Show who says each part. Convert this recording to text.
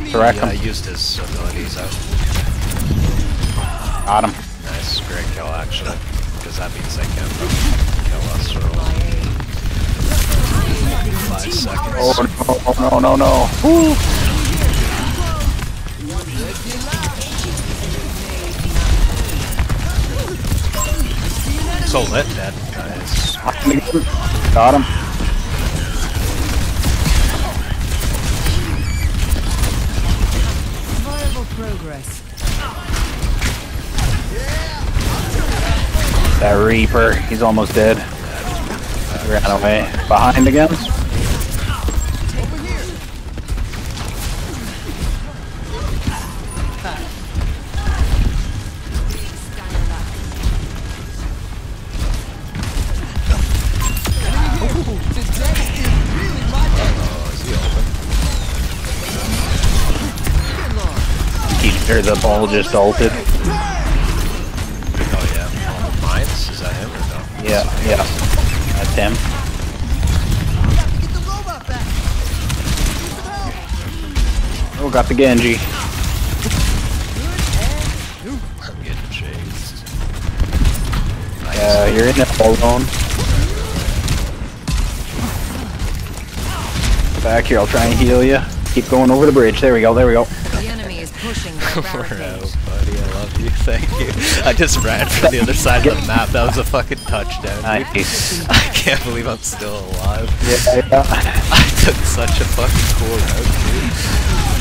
Speaker 1: Direct him.
Speaker 2: Used his abilities out.
Speaker 1: Got him.
Speaker 2: Nice, great kill actually. Because that means they can't kill us for 5 seconds.
Speaker 1: Oh no. Woo.
Speaker 2: So lit, dead. Nice.
Speaker 1: Got him.
Speaker 3: Progress.
Speaker 1: That Reaper, he's almost dead. Ran away. Behind again. Or the ball just ulted.
Speaker 2: Oh yeah. Mines? Is that him or no?
Speaker 1: Yeah. That's him. Oh, got the Genji.
Speaker 2: I'm getting chased.
Speaker 1: You're in it alone. Back here, I'll try and heal you. Keep going over the bridge. There we go.
Speaker 3: The enemy is pushing the barricade.
Speaker 2: Buddy, I love you. Thank you. I just ran from the other side of the map. That was a fucking touchdown.
Speaker 1: Nice.
Speaker 2: I can't believe I'm still alive.
Speaker 1: Yeah.
Speaker 2: I took such a fucking cool route, dude.